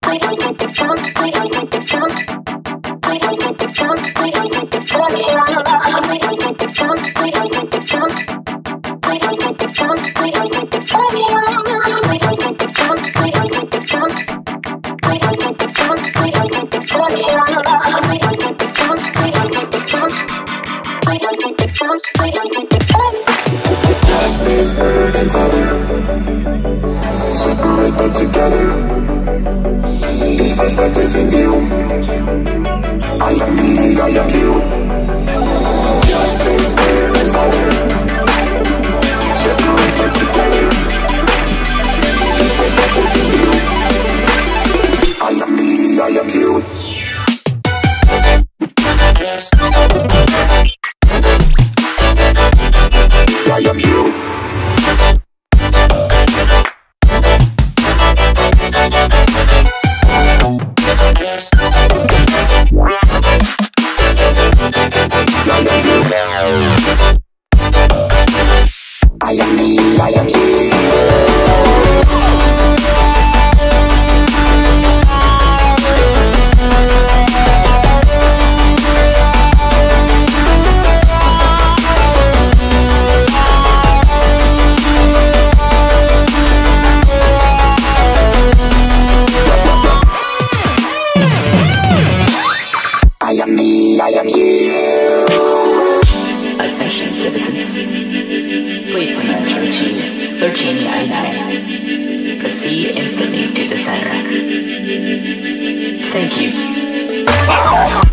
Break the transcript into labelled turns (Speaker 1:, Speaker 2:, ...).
Speaker 1: Justice, bird and feather, separate them together. Each perspective in view. I am me, I am you. Justice, bird and feather, separate them together. Each perspective in view. I am me, I am you. I am you. I am me, I am you. I am me, I am you.
Speaker 2: Attention citizens, please transfer to 1399. Proceed instantly to the center. Thank you.